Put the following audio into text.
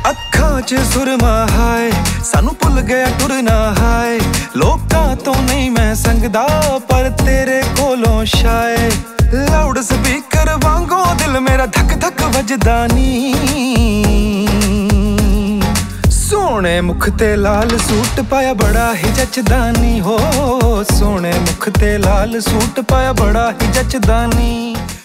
ਅੱਖਾਂ 'ਚ ਸੁਰਮਾ ਹਾਏ, ਸਾਨੂੰ ਭੁੱਲ ਗਿਆ ਟੁਰਨਾ ਹਾਏ। ਲੋਕਾਂ ਤੋਂ ਨਹੀਂ ਮੈਂ ਸੰਗਦਾ, ਪਰ ਤੇਰੇ ਕੋਲੋਂ ਸ਼ਾਏ। ਲਾਊਡ ਸਪੀਕਰ ਵਾਂਗੂ ਦਿਲ ਮੇਰਾ ਧੱਕ ਧੱਕ ਵੱਜਦਾ ਨੀ। ਸੋਹਣੇ ਮੁਖ ਤੇ ਲਾਲ ਸੂਟ ਪਾਇਆ ਬੜਾ ਹੀ ਜੱਚਦਾ ਨੀ ਹੋ। ਸੋਹਣੇ ਮੁਖ ਤੇ ਲਾਲ ਸੂਟ ਪਾਇਆ ਬੜਾ ਹੀ ਜੱਚਦਾ ਨੀ।